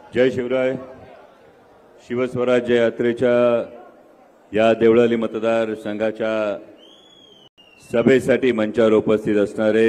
जय शिवराय. शिवस्वराज्य यात्रेच्या या देवळाली मतदार संघाच्या सभेसाठी मंचावर उपस्थित असणारे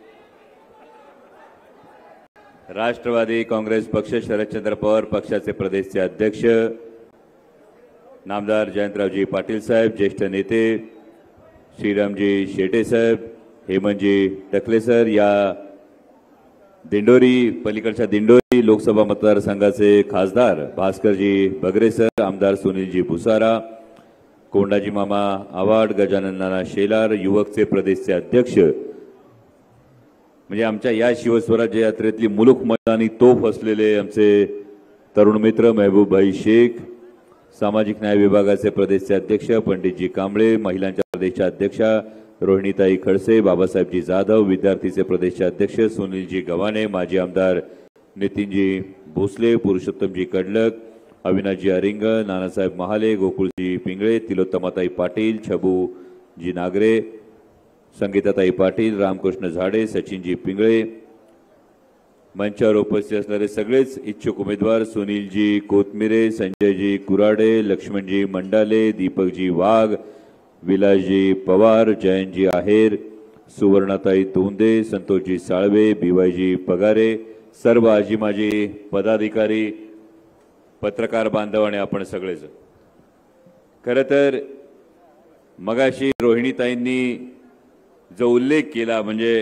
राष्ट्रवादी काँग्रेस पक्ष शरदचंद्र पवार पक्षाचे प्रदेशचे अध्यक्ष नामदार जयंतरावजी पाटील साहेब, ज्येष्ठ नेते श्रीरामजी शेटे साहेब, हेमंतजी टकले सर, या दिंडोरी पलीकडच्या दिंडोरी लोकसभा मतदारसंघाचे खासदार भास्करजी बगरे सर, आमदार सुनीलजी भुसारा, कोंडाजी मामा आवाड, गजानन नाना शेलार, युवकचे प्रदेशचे अध्यक्ष म्हणजे आमच्या या शिवस्वराज्य यात्रेतली मुलुक मैदानी तोफ असलेले आमचे तरुण मित्र महबूब भाई शेख, सामाजिक न्याय विभागाचे प्रदेशचे अध्यक्ष पंडितजी कांबळे, महिलांच्या प्रदेशच्या अध्यक्षा रोहिणीताई खडसे, बाबासाहेबजी जाधव, विद्यार्थीचे प्रदेशचे अध्यक्ष सुनीलजी गव्हाणे, माजी आमदार नितीनजी भोसले, पुरुषोत्तमजी कडलक, अविनाशजी अरिंग, नानासाहेब महाले, गोकुळजी पिंगळे, तिलोत्तमाताई पाटील, छबूजी नागरे, संगीताताई पाटील, रामकृष्ण झाडे, सचिनजी पिंगळे, मंचावर उपस्थित असणारे सगळेच इच्छुक उमेदवार सुनीलजी कोतमिरे, संजयजी कुराडे, लक्ष्मणजी मंडाले, दीपकजी वाघ, विलासजी पवार, जयंतजी आहेर, सुवर्णाताई धोंदे, संतोषजी साळवे, बीवायजी पगारे, सर्व आजी माजी पदाधिकारी, पत्रकार बांधव आणि आपण सगळेच. खरं तर मगाशी रोहिणीताईंनी जो उल्लेख केला म्हणजे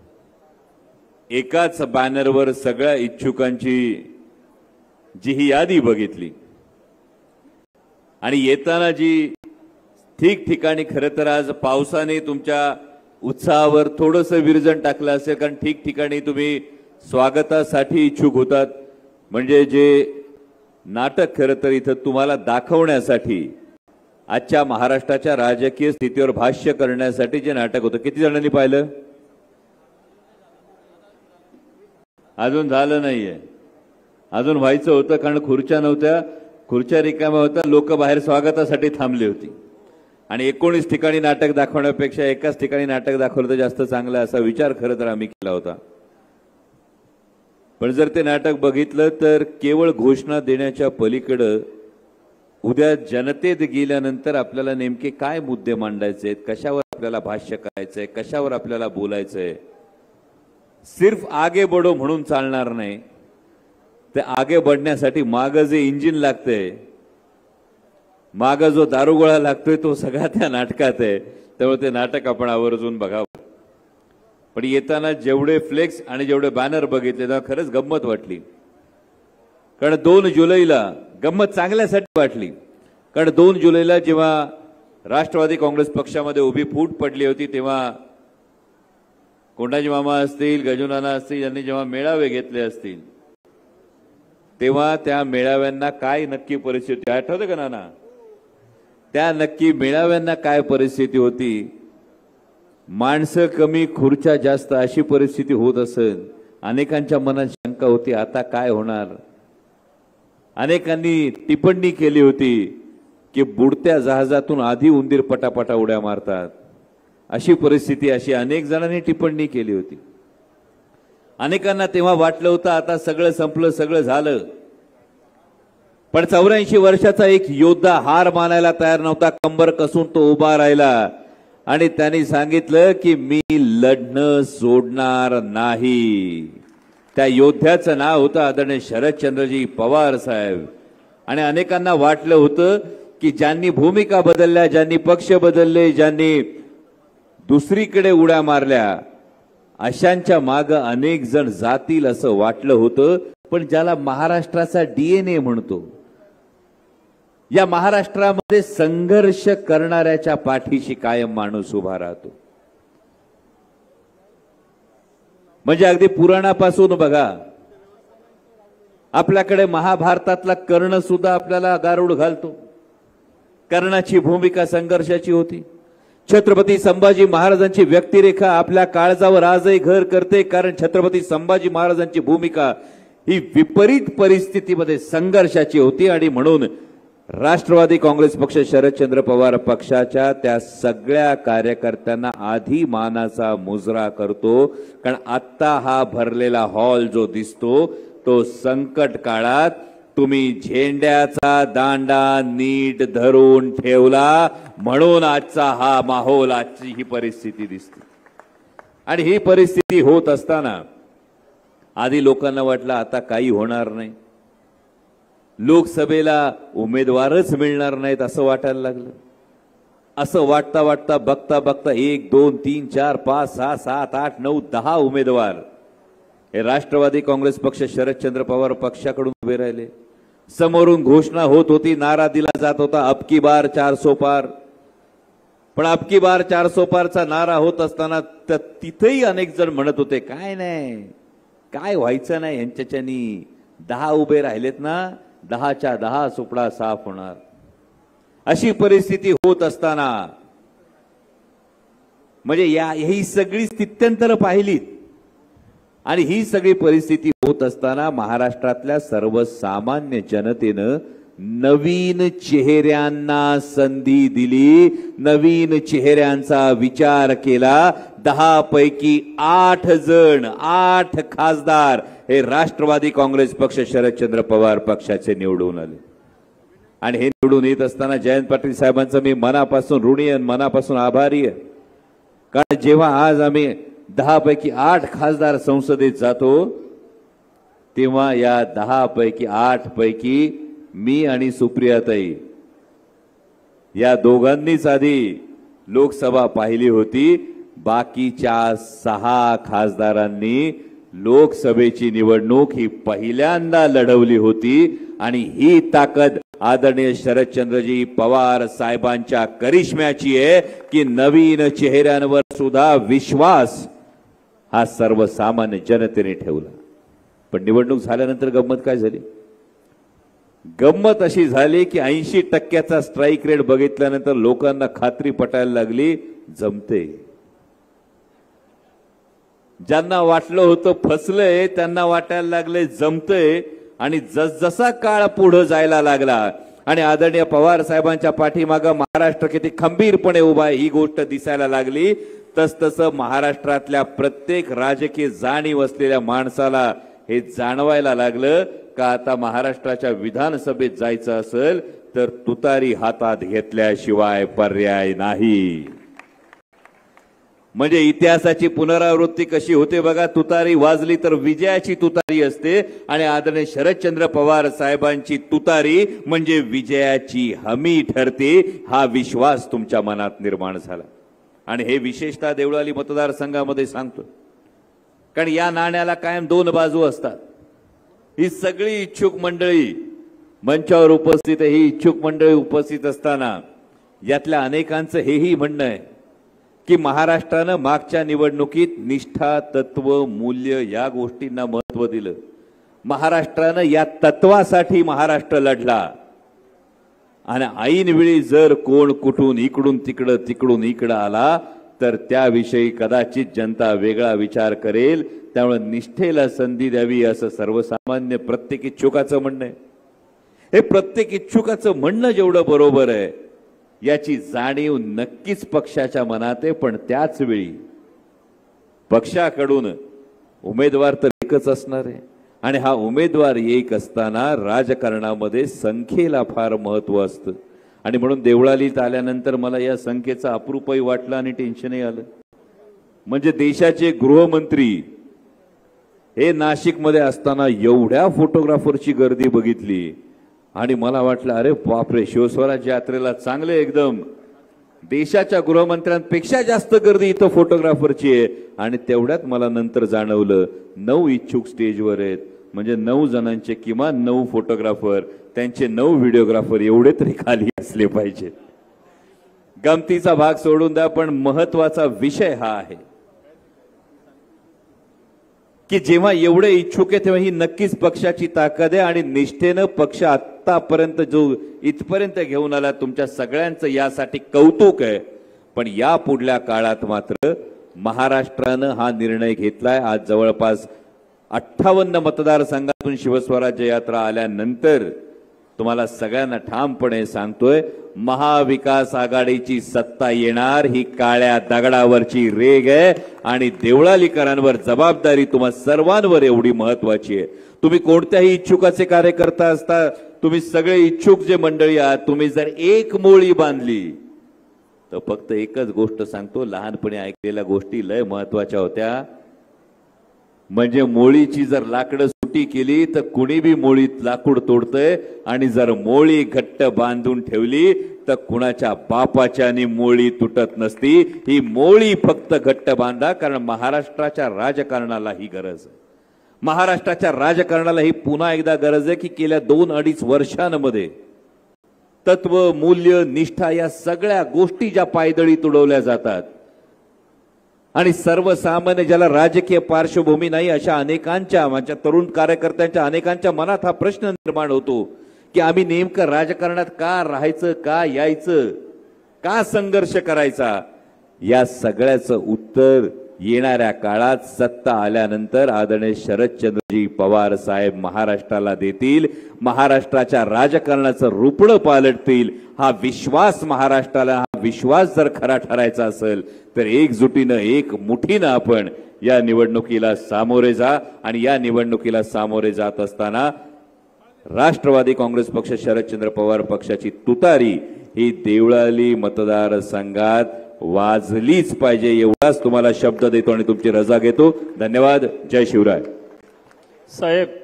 एकाच बॅनरवर सगळ्या इच्छुकांची जी ही यादी बघितली आणि येताना जी ठिकठिकाणी खरं तर आज पावसाने तुमच्या उत्साहावर थोडंसं विरजण टाकलं असेल, कारण ठिकठिकाणी तुम्ही स्वागतासाठी इच्छुक होतात. म्हणजे जे नाटक खरं तर इथं तुम्हाला दाखवण्यासाठी आजच्या महाराष्ट्राच्या राजकीय स्थितीवर भाष्य करण्यासाठी जे नाटक होतं, किती जणांनी पाहिलं? अजून झालं नाहीये, अजून व्हायचं होतं, कारण खुर्च्या नव्हत्या, खुर्च्या रिकाम्या होत्या, लोक बाहेर स्वागतासाठी थांबली होती. आणि 19 ठिकाणी नाटक दाखवण्यापेक्षा एकाच ठिकाणी नाटक दाखवलं तर जास्त चांगलं असा विचार खरं तर आम्ही केला होता. पण जर ते नाटक बघितलं तर केवळ घोषणा देण्याच्या पलीकडं उद्या जनतेत गेल्यानंतर आपल्याला नेमके काय मुद्दे मांडायचे आहेत, कशावर आपल्याला भाष्य करायचंय, कशावर आपल्याला बोलायचंय, सिर्फ आगे बढो म्हणून चालणार नाही. ते आगे बढण्यासाठी मागं जे इंजिन लागतंय, मागं जो दारुगोळा लागतोय तो सगळा त्या नाटकात आहे. त्यामुळे ते नाटक आपण आवर्जून बघावं. पण येताना जेवढे फ्लेक्स आणि जेवढे बॅनर बघितले तेव्हा खरंच गंमत वाटली. कारण 2 जुलैला गंमत चांगल्यासाठी वाटली, कारण 2 जुलैला जेव्हा राष्ट्रवादी काँग्रेस पक्षामध्ये उभी फूट पडली होती तेव्हा कोंडाजी मामा असतील, गजुनाना असतील, यांनी जेव्हा मेळावे घेतले असतील तेव्हा त्या मेळाव्यांना काय नक्की परिस्थिती आठवते का नाना? त्या नक्की मेळाव्यांना काय परिस्थिती होती? माणसं कमी खुर्च्या जास्त अशी परिस्थिती होत असेल. अनेकांच्या मनात शंका होती आता काय होणार. अनेकांनी टिप्पणी केली होती की बुडत्या जहाजातून आधी उंदीर पटापटा उड्या मारतात, अशी परिस्थिती, अशी अनेक जणांनी टिप्पणी केली होती. अनेकांना तेव्हा वाटलं होतं आता सगळं संपलं, सगळं झालं. पण 84 वर्षाचा एक योद्धा हार मानायला तयार नव्हता, कंबर कसून तो उभा राहिला आणि त्यांनी सांगितलं की मी लढणं सोडणार नाही. त्या योद्ध्याचं नाव होतं आदरणीय शरदचंद्रजी पवार साहेब. आणि अनेकांना वाटलं होतं की ज्यांनी भूमिका बदलल्या, ज्यांनी पक्ष बदलले, ज्यांनी दुसरीकडे उड्या मारल्या, अशांच्या मागे अनेक जण जातील असं वाटलं होतं. पण ज्याला महाराष्ट्राचा DNA म्हणतो, या महाराष्ट्रामध्ये संघर्ष करणाऱ्याच्या पाठीशी कायम माणूस उभा राहतो. म्हणजे अगदी पुराणापासून बघा, आपल्याकडे महाभारतातला कर्ण सुद्धा आपल्याला गारुड घालतो. कर्णाची भूमिका संघर्षाची होती. छत्रपती संभाजी महाराजांची व्यक्तिरेखा आपल्या काळजावर आजही घर करते, कारण छत्रपती संभाजी महाराजांची भूमिका ही विपरीत परिस्थितीमध्ये संघर्षाची होती. आणि म्हणून राष्ट्रवादी काँग्रेस पक्ष शरदचंद्र पवार पक्षाच्या त्या सगळ्या कार्यकर्त्यांना आधी मानाचा मुजरा करतो, कारण आता हा भरलेला हॉल जो दिसतो तो संकट काळात तुम्ही झेंड्याचा दांडा नीट धरून ठेवला म्हणून आजचा हा माहोल, आजची ही परिस्थिती दिसते। आणि ही परिस्थिती होत असताना आधी लोकांना वाटलं आता काही होणार नाही, लोकसभेला उमेदवारच मिळणार नाहीत असं वाटायला लागलं। असं वाटता वाटता बघता बघता 1 2 3 4 5 6 7 8 9 10 उमेदवार हे राष्ट्रवादी काँग्रेस पक्ष शरदचंद्र पवार पक्षाकडून उभे राहिले। समोरून घोषणा होत होती, नारा दिला जात होता अब की बार 400 पार। पण अब की बार 400 पारचा नारा होत असताना तिथेही अनेक जण म्हणत होते काय नाही, काय व्हायचं नाही यांच्याच्यानी, 10 उभे राहिलेत ना, 10च्या 10 सुपडा साफ होणार। अशी परिस्थिती होत असताना म्हणजे ही सगळी स्थित्यंतर पाहिलीत आणि ही सगळी परिस्थिती होत असताना महाराष्ट्रातल्या सर्वसामान्य जनतेनं नवीन चेहऱ्यांना संधी दिली, नवीन चेहऱ्यांचा विचार केला। 10 पैकी 8 जण, 8 खासदार हे राष्ट्रवादी काँग्रेस पक्ष शरदचंद्र पवार पक्षाचे निवडून आले। आणि हे निवडून येत असताना जयंत पाटील साहेबांचं मी मनापासून ऋणी आणि मनापासून आभारी आहे, कारण जेव्हा आज आम्ही 10 पैकी 8 खासदार संसदेत जातो तेव्हा या 10 पैकी 8 पैकी मी आणि सुप्रियाताई या दोघांनीच आधी लोकसभा पाहिली होती, बाकीच्या 6 खासदारांनी लोकसभेची निवडणूक ही पहिल्यांदा लढवली होती। आणि ही ताकद आदरणीय शरदचंद्रजी पवार साहेबांच्या करिश्म्याची आहे की नवीन चेहऱ्यांवर सुद्धा विश्वास हा सर्वसामान्य जनतेने ठेवला। पण निवडणूक झाल्यानंतर गंमत काय झाली? गंमत अशी झाली की 80% स्ट्राईक रेट बघितल्यानंतर लोकांना खात्री पटायला लागली जमते। ज्यांना वाटलं होतं फसलंय त्यांना वाटायला लागले जमतंय। आणि जसजसा काळ पुढे जायला लागला आणि आदरणीय पवार साहेबांच्या पाठीमागे महाराष्ट्र किती खंबीरपणे उभा आहे ही गोष्ट दिसायला लागली, तसतसं महाराष्ट्रातल्या प्रत्येक राजकीय जाणीव असलेल्या माणसाला हे जाणवायला लागलं का आता महाराष्ट्राच्या विधानसभेत जायचं असेल तर तुतारी हातात घेतल्याशिवाय पर्याय नाही। म्हणजे इतिहासाची पुनरावृत्ती कशी होते बघा, तुतारी वाजली तर विजयाची तुतारी असते आणि आदरणीय शरदचंद्र पवार साहेबांची तुतारी म्हणजे विजयाची हमी ठरते। हा विश्वास तुमच्या मनात निर्माण झाला आणि हे विशेषतः देवळाली मतदारसंघामध्ये सांगतो, कारण या नाण्याला कायम 2 बाजू असतात। ही सगळी इच्छुक मंडळी मंचावर उपस्थित आहे, ही इच्छुक मंडळी उपस्थित असताना यातल्या अनेकांचं हेही म्हणणं आहे की महाराष्ट्रानं मागच्या निवडणुकीत निष्ठा, तत्व, मूल्य या गोष्टींना महत्त्व दिलं। महाराष्ट्रानं या तत्वासाठी महाराष्ट्र लढला आणि ऐनवेळी जर कोण कुठून इकडून तिकडं तिकडून इकडं आला तर त्याविषयी कदाचित जनता वेगळा विचार करेल। त्यामुळे निष्ठेला संधी द्यावी असं सर्वसामान्य प्रत्येक इच्छुकाचं म्हणणं आहे। हे प्रत्येक इच्छुकाचं म्हणणं जेवढं बरोबर आहे याची जाणीव नक्कीच पक्षाच्या मनात आहे, पण त्याच वेळी पक्षाकडून उमेदवार तर एकच असणार आहे आणि हा उमेदवार एक असताना राजकारणामध्ये संख्येला फार महत्त्व असतं। आणि म्हणून देवळालीत आल्यानंतर मला या संख्येचा अप्रूपही वाटला आणि टेन्शनही आलं। म्हणजे देशाचे गृहमंत्री हे नाशिकमध्ये असताना एवढ्या फोटोग्राफरची गर्दी बघितली आणि मला वाटलं अरे बापरे, शिवस्वराज्य यात्रेला चांगले एकदम देशाच्या गृहमंत्र्यांपेक्षा जास्त गर्दी इथं फोटोग्राफरची आहे। आणि तेवढ्यात मला नंतर जाणवलं 9 इच्छुक स्टेजवर आहेत, म्हणजे 9 जणांचे किमान 9 फोटोग्राफर, त्यांचे 9 व्हिडिओग्राफर एवढे तरी खाली असले पाहिजेत। गमतीचा भाग सोडून द्या, पण महत्वाचा विषय हा आहे की जेव्हा एवढे इच्छुक आहे तेव्हा ही नक्कीच पक्षाची ताकद आहे आणि निष्ठेनं पक्ष आतापर्यंत जो इथपर्यंत घेऊन आला तुमच्या सगळ्यांचं यासाठी कौतुक आहे। पण या पुढल्या काळात मात्र महाराष्ट्रानं हा निर्णय घेतलाय। आज जवळपास 58 मतदारसंघातून शिवस्वराज्य यात्रा आल्यानंतर तुम्हाला सगळ्यांना ठामपणे सांगतोय, महाविकास आघाडीची सत्ता येणार ही काळ्या दगडावरची रेग आहे आणि देवळालीकरांवर जबाबदारी तुम्हा सर्वांवर एवढी महत्वाची आहे। तुम्ही कोणत्याही इच्छुकाचे कार्यकर्ता असता, तुम्ही सगळे इच्छुक जे मंडळी आहात, तुम्ही जर एक मोळी बांधली तर फक्त एकच गोष्ट सांगतो, लहानपणी ऐकलेल्या गोष्टी लय महत्वाच्या होत्या। म्हणजे मोळीची जर लाकडं सुटी केली तर कुणी बी मोळीत लाकूड तोडतंय आणि जर मोळी घट्ट बांधून ठेवली तर कुणाच्या बापाच्यानी मोळी तुटत नसती। ही मोळी फक्त घट्ट बांधा, कारण महाराष्ट्राच्या राजकारणाला ही गरज आहे। महाराष्ट्राच्या राजकारणाला ही पुन्हा एकदा गरज आहे की गेल्या 2-2.5 वर्षांमध्ये तत्व, मूल्य, निष्ठा या सगळ्या गोष्टी ज्या पायदळी तुडवल्या जातात आणि सर्वसामान्य ज्याला राजकीय पार्श्वभूमी नाही अशा अनेकांच्या, माझ्या तरुण कार्यकर्त्यांच्या अनेकांच्या मनात हा प्रश्न निर्माण होतो की आम्ही नेमकं राजकारणात का राहायचं, का यायचं, का संघर्ष करायचा। या सगळ्याचं उत्तर येणाऱ्या काळात सत्ता आल्यानंतर आदरणीय शरदचंद्रजी पवार साहेब महाराष्ट्राला देतील। महाराष्ट्राच्या राजकारणाचं रूपडं पालटतील। हा विश्वास महाराष्ट्राला, हा विश्वास जर खरा ठरायचा असेल तर एकजुटीनं, एक मुठीनं आपण या निवडणुकीला सामोरे जा। आणि या निवडणुकीला सामोरे जात असताना राष्ट्रवादी काँग्रेस पक्ष, शरदचंद्र पवार पक्षाची तुतारी ही देवळाली मतदारसंघात वाजलीच पाहिजे, एवढाच तुम्हाला शब्द देतो आणि तुमची रजा घेतो। धन्यवाद। जय शिवराय साहेब।